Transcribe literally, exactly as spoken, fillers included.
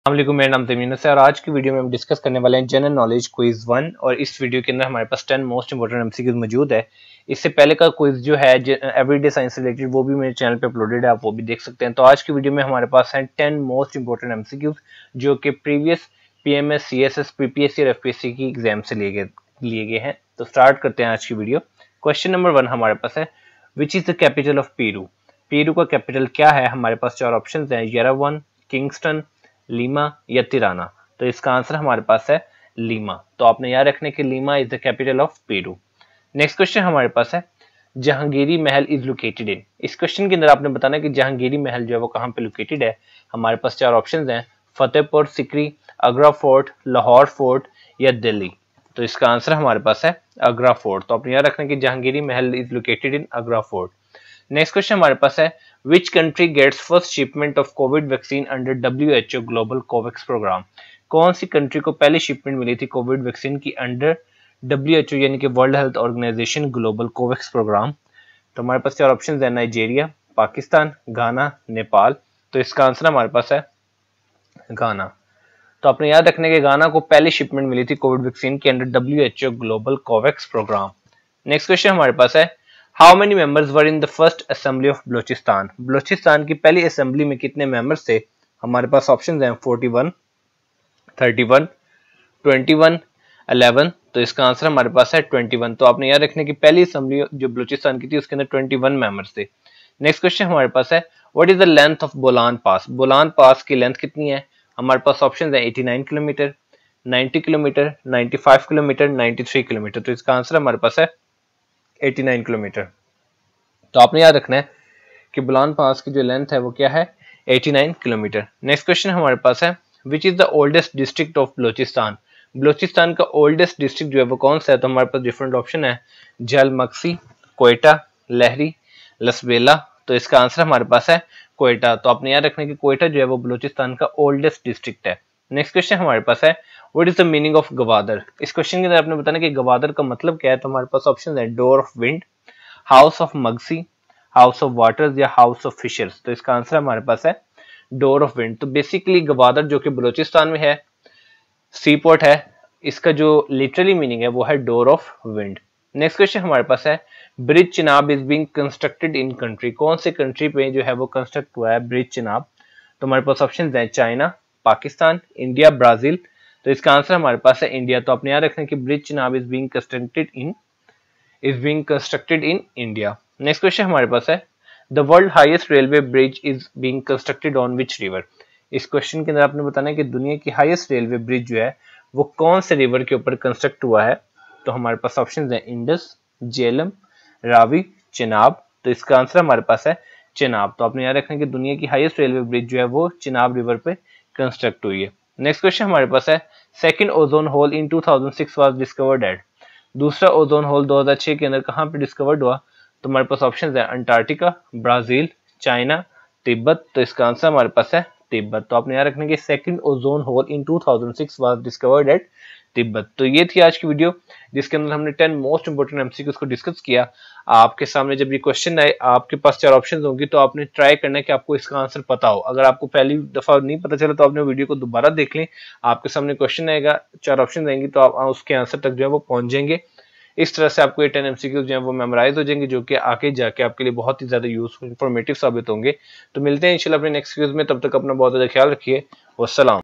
अस्सलामुअलैकुम, मेरा नाम तमीन है और आज की वीडियो में हम डिस्कस करने वाले हैं जनरल नॉलेज क्विज वन। और इस वीडियो के अंदर हमारे पास टेन मोस्ट इंपोर्टेंट एमसीक्यूज मौजूद है। इससे पहले का क्विज जो है एवरीडे साइंस रिलेटेड वो भी मेरे चैनल पे अपलोडेड है, आप वो भी देख सकते हैं। तो आज की वीडियो में हमारे पास है टेन मोस्ट इंपोर्टेंट एमसीक्यूज जो कि प्रीवियस पीएमएस, सीएसएस, पीपीएससी और एफपीएससी की एग्जाम से लिए गए लिए गए हैं। तो स्टार्ट करते हैं आज की वीडियो। क्वेश्चन नंबर वन हमारे पास है, which is the capital of Peru? Peru का कैपिटल क्या है? हमारे पास चार ऑप्शन है, येरेवन, किंगस्टन, लीमा या तिराना। तो इसका आंसर हमारे पास है लीमा। तो आपने याद रखने की Lima is the capital of Peru. Next question हमारे पास है, जहांगीरी महल इज लोकेटेड इन। इस क्वेश्चन के अंदर आपने बताना है कि जहांगीरी महल जो है वो कहाँ पे लोकेटेड है। हमारे पास चार ऑप्शंस हैं, फतेहपुर सिकरी, आगरा फोर्ट, लाहौर फोर्ट या दिल्ली। तो इसका आंसर हमारे पास है आगरा फोर्ट। तो आपने याद रखना कि Jahangiri Mahal is located in Agra fort. Next question हमारे पास है, which country gets first shipment of COVID vaccine under W H O global Covax program? कौन सी कंट्री को पहली शिपमेंट मिली थी कोविड वैक्सीन की अंडर डब्ल्यू एच ओ यानी कि world health organisation global Covax program? तो हमारे पास चार ऑप्शन है, नाइजीरिया, पाकिस्तान, घाना, नेपाल। तो इसका आंसर हमारे पास है घाना। तो आपने याद रखने के घाना को पहली शिपमेंट मिली थी कोविड वैक्सीन के under W H O global Covax program. Next question हमारे पास है, how many members were in the first assembly of Balochistan? Balochistan की पहली असेंबली में कितने मेंबर्स थे? हमारे पास ऑप्शंस हैं, forty one, thirty one, twenty one, eleven. तो इसका आंसर हमारे पास है ट्वेंटी वन। तो आपने याद रखने की पहली असेंबली जो बलोचिस्तान की थी उसके अंदर ट्वेंटी वन मेंबर्स थे। नेक्स्ट क्वेश्चन हमारे पास है, what is the length of Bolan pass? Bolan pass की लेंथ कितनी है? हमारे पास ऑप्शन है, eighty nine kilometre, ninety kilometre, ninety five kilometre, ninety three kilometre. तो इसका आंसर हमारे पास है एटी नाइन किलोमीटर। तो आपने याद रखना है कि बोलान पास की जो लेंथ है वो क्या है, eighty nine kilometre. Next question हमारे पास है, which is the oldest district of Balochistan? Balochistan का ओल्डेस्ट डिस्ट्रिक्ट जो है वो कौन सा है? तो हमारे पास डिफरेंट ऑप्शन है, जलमक्सी, कोयटा, लहरी, लसबेला। तो इसका आंसर हमारे पास है कोयटा। तो आपने याद रखना कि कोयटा जो है वो बलोचिस्तान का ओल्डेस्ट डिस्ट्रिक्ट है। नेक्स्ट क्वेश्चन हमारे पास है, what is the meaning of Gwadar? इस क्वेश्चन के अंदर आपने बताना कि गवादर का मतलब क्या है। तो हमारे पास ऑप्शन है, door of wind, house of Magsi, house of waters या हाउस ऑफ फिशर्स। तो इसका आंसर हमारे पास है डोर ऑफ विंड। तो बेसिकली गवादर जो कि बलूचिस्तान में है, सी पोर्ट है, इसका जो लिटरली मीनिंग है वो है door of wind. Next question हमारे पास है, bridge Chenab is being constructed in country? कौन से कंट्री पे जो है वो कंस्ट्रक्ट हुआ है ब्रिज चिनाब? तो हमारे पास ऑप्शन है, चाइना, पाकिस्तान, इंडिया, ब्राजील। तो इसका आंसर हमारे पास है इंडिया। तो आपने याद रखना कि bridge Chenab is being constructed in is being constructed in India. Next question हमारे पास है, the world highest railway bridge is being constructed on which river? इस क्वेश्चन के अंदर आपने बताना है कि दुनिया की हाईएस्ट रेलवे ब्रिज जो है वो कौन से रिवर के ऊपर कंस्ट्रक्ट हुआ है। तो हमारे पास ऑप्शन है, इंडस, झेलम, रावी, चिनाब। तो इसका आंसर हमारे पास है चिनाब। तो आपने याद रखना कि दुनिया की हाईएस्ट रेलवे ब्रिज जो है वो चिनाब रिवर पे कंस्ट्रक्ट हुई है। नेक्स्ट क्वेश्चन हमारे पास है, second ozone hole in two thousand six was discovered at? दूसरा ओजोन होल दो हज़ार छह के अंदर कहां पे डिस्कवर्ड हुआ? तो हमारे पास ऑप्शन है, अंटार्कटिका, ब्राजील, चाइना, तिब्बत। तो इसका आंसर हमारे पास है तिब्बत। तो आपने याद रखना कि second ozone hole in two thousand six was discovered at Tibet. तो ये थी आज की वीडियो जिसके अंदर हमने टेन मोस्ट इंपोर्टेंट एमसीक्यूज को डिस्कस किया। आपके सामने जब ये क्वेश्चन आए, आपके पास चार ऑप्शन होंगी, तो आपने ट्राई करना है कि आपको इसका आंसर पता हो। अगर आपको पहली दफा नहीं पता चला तो आपने वीडियो को दोबारा देख लें, आपके सामने क्वेश्चन आएगा, चार ऑप्शन आएंगे, तो आप उसके आंसर तक जो है वो पहुंच जाएंगे। इस तरह से आपको ये टेन एमसीक्यूज जो है वो मेमोराइज हो जाएंगे, जो कि आगे जाके आपके लिए बहुत ही ज्यादा यूजफुल, इंफॉर्मेटिव साबित होंगे। तो मिलते हैं इंशाल्लाह अपने नेक्स्ट वीडियोस में, तब तक अपना बहुत ज्यादा ख्याल रखिए। वस्सलाम।